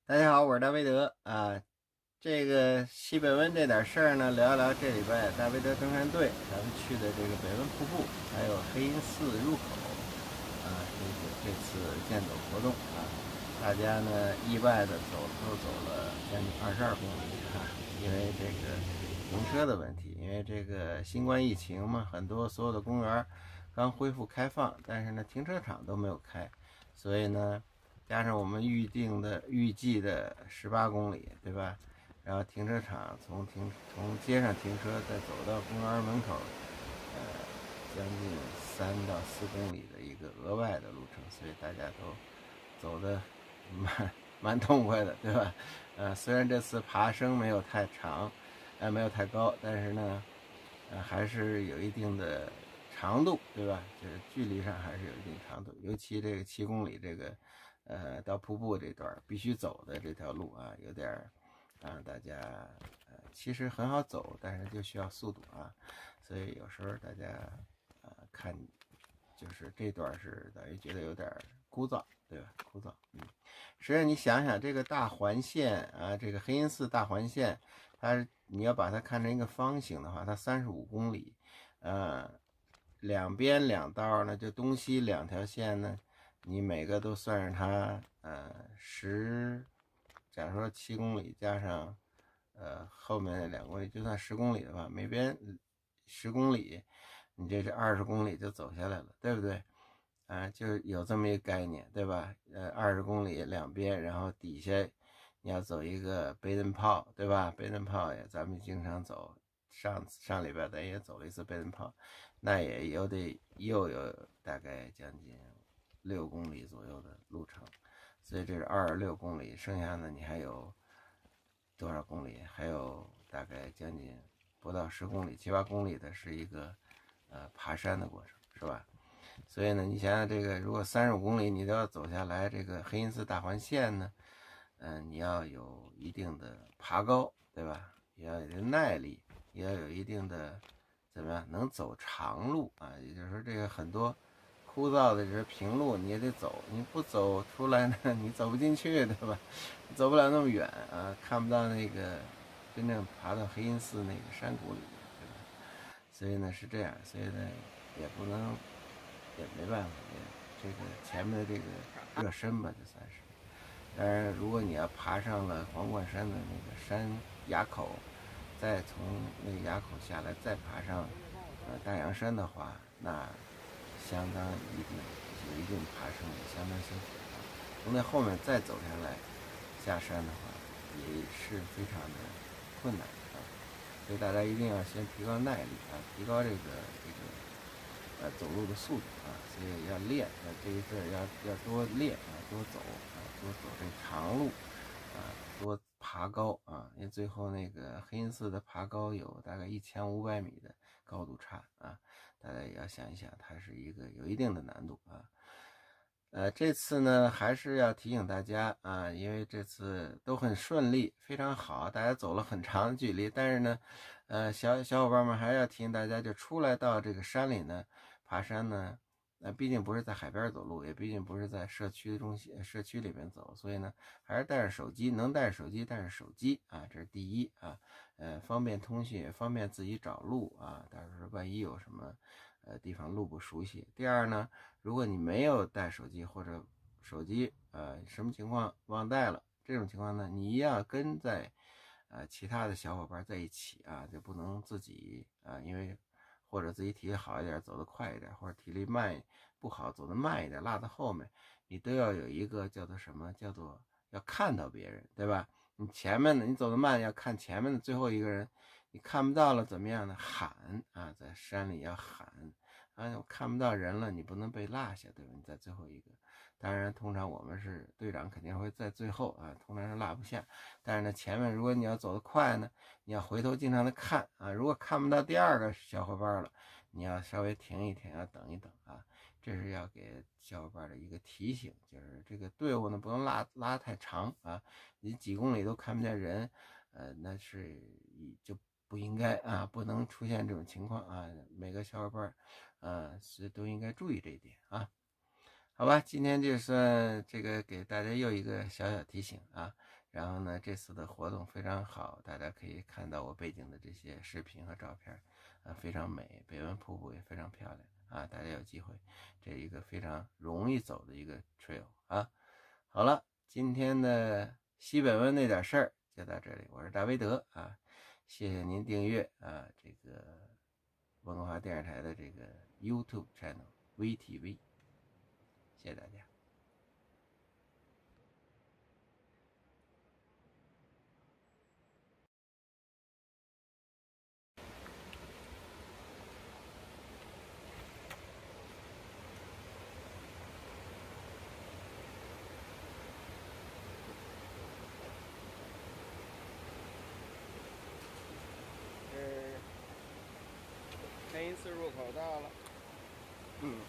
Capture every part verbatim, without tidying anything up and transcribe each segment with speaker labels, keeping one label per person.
Speaker 1: 大家好，我是大维德啊。这个西北温这点事儿呢，聊一聊这礼拜大维德登山队咱们去的这个北温瀑布，还有黑鹰寺入口啊，这个这次健走活动啊，大家呢意外的走都走了将近二十二公里啊，因为这个停车的问题，因为这个新冠疫情嘛，很多所有的公园刚恢复开放，但是呢停车场都没有开，所以呢。加上我们预定的预计的十八公里，对吧？然后停车场从停从街上停车，再走到公园门口，呃，将近三到四公里的一个额外的路程，所以大家都走的蛮蛮痛快的，对吧？呃，虽然这次爬升没有太长，呃，没有太高，但是呢，呃，还是有一定的长度，对吧？就是距离上还是有一定长度，尤其这个七公里这个。呃，到瀑布这段必须走的这条路啊，有点啊，大家呃其实很好走，但是就需要速度啊，所以有时候大家呃看，就是这段是等于觉得有点枯燥，对吧？枯燥，嗯，实际上你想想，这个大环线啊，这个黑鹰寺大环线，它你要把它看成一个方形的话，它三十五公里，呃，两边两道呢，就东西两条线呢。你每个都算是它，呃，十，假如说七公里加上，呃，后面的两公里，就算十公里的话，每边十公里，你这是二十公里就走下来了，对不对？啊、呃，就有这么一个概念，对吧？呃，二十公里两边，然后底下你要走一个背灯泡，对吧？背灯泡也咱们经常走，上上礼拜咱也走了一次背灯泡，那也有得又有大概将近。六公里左右的路程，所以这是二十六公里，剩下的你还有多少公里？还有大概将近不到十公里，七八公里的是一个呃爬山的过程，是吧？所以呢，你想想这个，如果三十五公里你都要走下来，这个黑鹰寺大环线呢，嗯、呃，你要有一定的爬高，对吧？也要有一定耐力，也要有一定的怎么样能走长路啊？也就是说，这个很多。枯燥的这平路你也得走，你不走出来呢，你走不进去，对吧？你走不了那么远啊，看不到那个真正爬到黑鹰寺那个山谷里面，对吧？所以呢是这样，所以呢也不能，也没办法，也这个前面的这个热身吧，就算是。当然，如果你要爬上了皇冠山的那个山垭口，再从那个垭口下来，再爬上呃大洋山的话，那相当一定有一定爬升，也相当辛苦。从那后面再走下来下山的话，也是非常的困难啊。所以大家一定要先提高耐力啊，提高这个这个呃走路的速度啊，所以要练，呃这一阵要要多练啊，多走啊，多走这长路啊，多爬高啊，因为最后那个黑鹰寺的爬高有大概一千五百米的高度差啊，大家也要想一想，它是一个有一定的难度啊。呃，这次呢还是要提醒大家啊，因为这次都很顺利，非常好，大家走了很长的距离，但是呢，呃，小小伙伴们还要提醒大家，就出来到这个山里呢，爬山呢，呃，毕竟不是在海边走路，也毕竟不是在社区中心、社区里面走，所以呢，还是带着手机，能带着手机带着手机啊，这是第一啊，呃，方便通讯，也方便自己找路啊，到时候万一有什么呃地方路不熟悉。第二呢。如果你没有带手机或者手机呃什么情况忘带了，这种情况呢，你一样跟在呃其他的小伙伴在一起啊，就不能自己啊，因为或者自己体力好一点走得快一点，或者体力慢不好走得慢一点落在后面，你都要有一个叫做什么叫做要看到别人，对吧？你前面的你走得慢要看前面的最后一个人，你看不到了怎么样呢？喊啊，在山里要喊。啊，我看不到人了，你不能被落下，对吧？你在最后一个，当然，通常我们是队长肯定会在最后啊，通常是落不下。但是呢，前面如果你要走得快呢，你要回头经常的看啊，如果看不到第二个小伙伴了，你要稍微停一停，要等一等啊，这是要给小伙伴的一个提醒，就是这个队伍呢不能拉拉太长啊，你几公里都看不见人，呃，那是就。不应该啊，不能出现这种情况啊！每个小伙伴，呃，是都应该注意这一点啊。好吧，今天就算这个给大家又一个小小提醒啊。 然后呢，这次的活动非常好，大家可以看到我背景的这些视频和照片，啊，非常美，北温瀑布也非常漂亮啊！大家有机会，这一个非常容易走的一个 trail 啊。好了，今天的西北温那点事儿就到这里，我是大维德啊，谢谢您订阅啊这个文化电视台的这个 YouTube channel V T V， 谢谢大家。是黑银寺入口到了，嗯，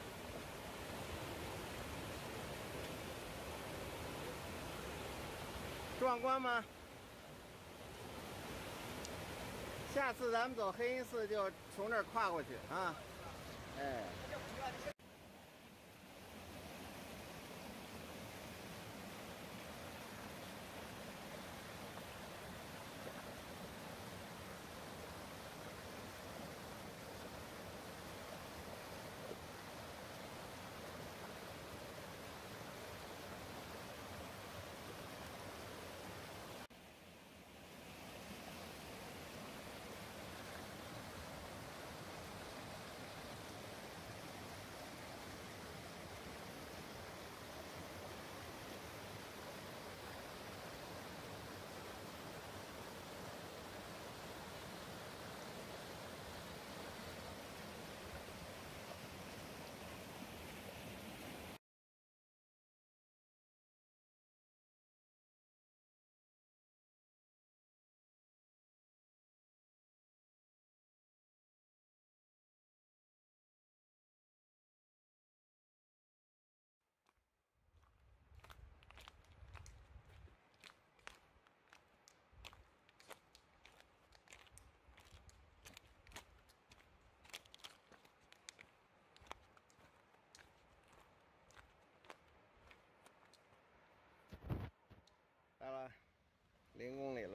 Speaker 1: 壮观吗？下次咱们走黑银寺就从这儿跨过去啊，哎。到了零公里了，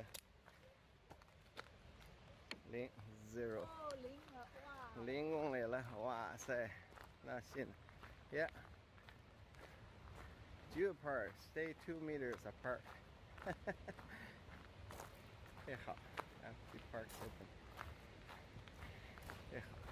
Speaker 1: 零 zero，
Speaker 2: 哦，零了，哇！
Speaker 1: 零公里了，哇塞，那信，yeah， due apart, stay two meters apart 这好 ，empty park open， 这好。